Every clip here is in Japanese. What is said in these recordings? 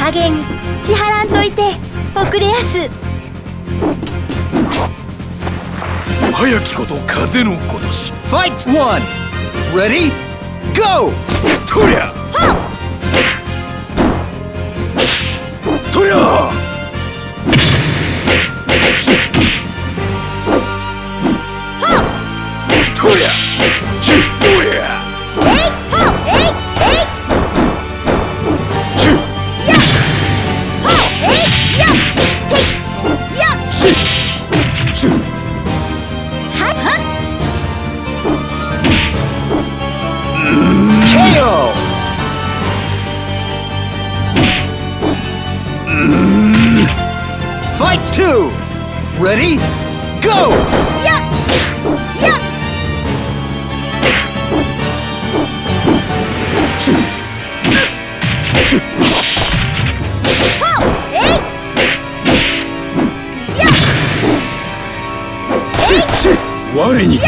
加減しはらんといて遅れやす。 早きこと風のごとし。 Fight 1! Ready? Go! とりゃとりゃしとりゃしとりゃ KO! Fight 2! Ready? Go! 我に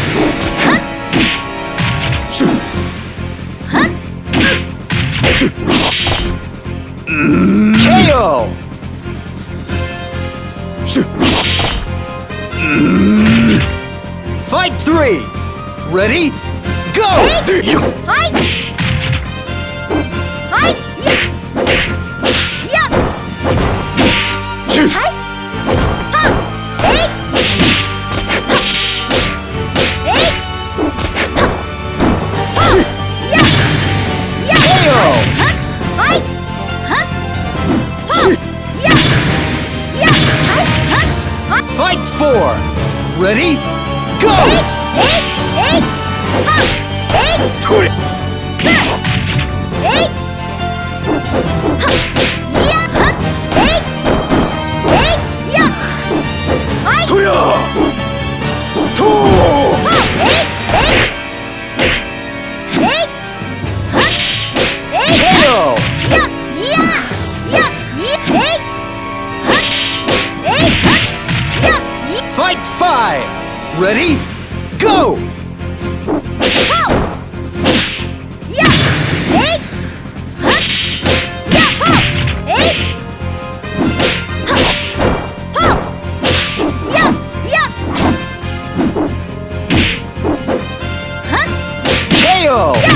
KO! Fight 3! Ready? Go! Fight 4! Ready? Go! とりゃとりゃと KO! Fight 5! Ready? Go! KO!